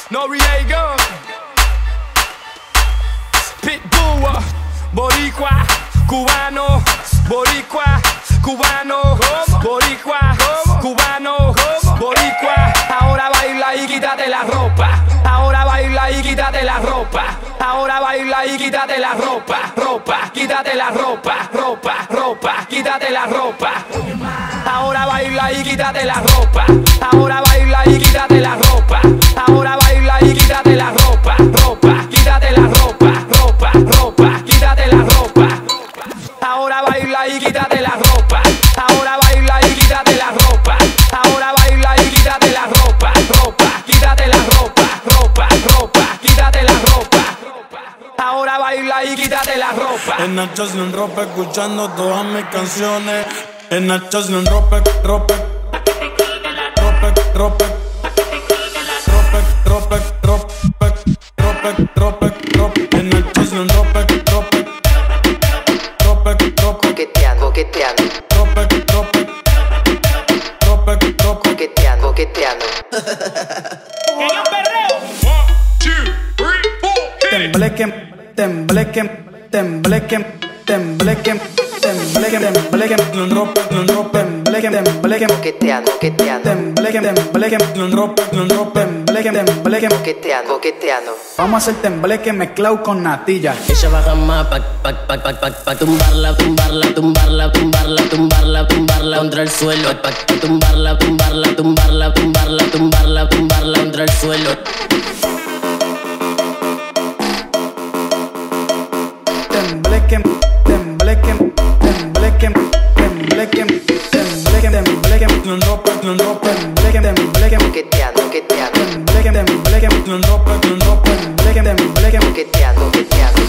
Noriega, Pitbull, boricua, cubano, boricua, cubano, boricua, cubano, boricua. Ahora baila y quítate la ropa. Ahora baila y quítate la ropa. Ahora baila y quítate la ropa. Ropa, quítate la ropa. Ropa, ropa, quítate la ropa. Ahora baila y quítate la ropa. Ahora baila y quítate la ropa. Ahora baila y quítate la ropa. Ropa, quítate la ropa. Ropa, ropa, quítate la ropa. Ahora baila y quítate la ropa. Ahora baila y quítate la ropa. Ahora baila y quítate la ropa. Ropa, quítate la ropa. Ropa, ropa, quítate la ropa. Ahora baila y quítate la ropa. En Nachos sin ropa, escuchando todas mis canciones. En Nachos sin ropa, ropa, ropa, ropa, ropa, ropa, ropa, ropa, ropa. En Nachos sin ropa, ropa, ropa, ropa. Coqueteando, coqueteando. Ropa, ropa, ropa, ropa. Coqueteando, coqueteando. Que yo perreo. 1, 2, 3, 4. Temblequen, temblequen, temblequen, temblequen, temblequen, temblequen, Sin ropa, sin ropa. temblequen, temblequen, Coqueteando, coqueteando. temblequen, temblequen, Sin ropa, sin ropa. temblequen, temblequen. Coqueteando, coqueteando. Vamos a hacer tembleque mezclado con natilla. Ella baja más pa' tumbarla, tumbarla, tumbarla, tumbarla, tumbarla, tumbarla contra el suelo. Pa' tumbarla, tumbarla, tumbarla, tumbarla, tumbarla, tumbarla contra el suelo. Temblequen, temblequen, temblequen, temblequen, temblequen, temblequen, Sin ropa, sin ropa. temblequen, temblequen, Coqueteando, coqueteando. temblequen, temblequen, Sin ropa, sin ropa. temblequen, temblequen. Coqueteando, coqueteando.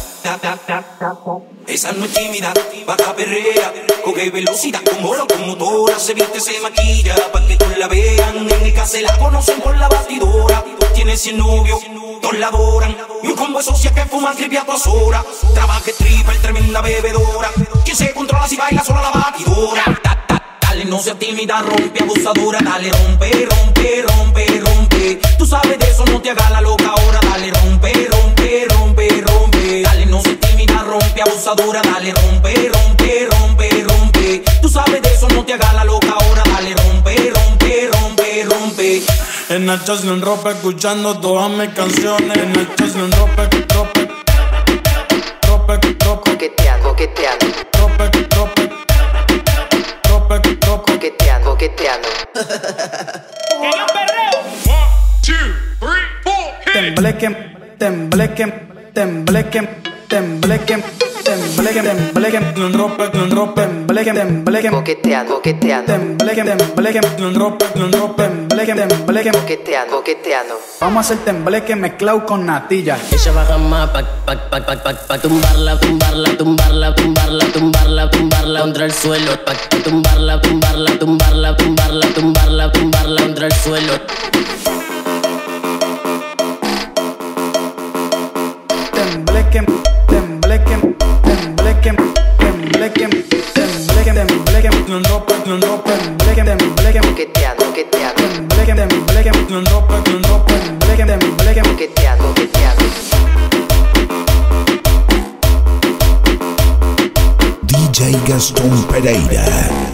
Esa no es tímida, baja perrea, coge velocidad con bola, con motora, se viste, se maquilla, pa' que todos la vean, en el que se la conocen por la batidora, tiene 100 novios, todos la adoran, y un combo de socias que fuman triple a todas horas, trabaja stripper, tremenda bebedora, quien se controla si baila sola la batidora, dale no seas tímida, rompe abusadora, dale rompe, rompe, rompe, rompe, tú sabes de eso, no te hagas la loca ahora, dale rompe, rompe, rompe, rompe, dale no seas tímida, rompe abusadora, dale rompe, rompe, rompe, rompe, tú sabes de eso, no te hagas la loca ahora, dale rompe, rompe, rompe, rompe. En Nachos sin ropa, escuchando todas mis canciones. En Nachos sin ropa, ropa, ropa, ropa, Coqueteando, coqueteando. ropa, ropa, ropa, ropa. Coqueteando, coqueteando. Que yo perreo. 1, 2, 3, 4. Temblequen, temblequen, temblequen, temblequen, temblequen, temblequen, Sin ropa, sin ropa. temblequen, temblequen, Coqueteando, coqueteando. temblequen, temblequen, Sin ropa, sin ropa. temblequen, temblequen. Coqueteando, coqueteando. Vamos a hacer tembleque mezclado con natilla. Ella baja más pa' tumbarla, tumbarla, tumbarla, tumbarla, tumbarla, tumbarla contra el suelo. Pa' tumbarla, tumbarla, tumbarla, tumbarla, tumbarla, tumbarla contra el suelo. Temblequen, temblequen, temblequen, temblequen, temblequen, temblequen, Sin ropa, sin ropa. temblequen, temblequen, Coqueteando, coqueteando. temblequen, temblequen, Sin ropa, sin ropa. temblequen, temblequen. Coqueteando, coqueteando. DJ Gastón Pereira.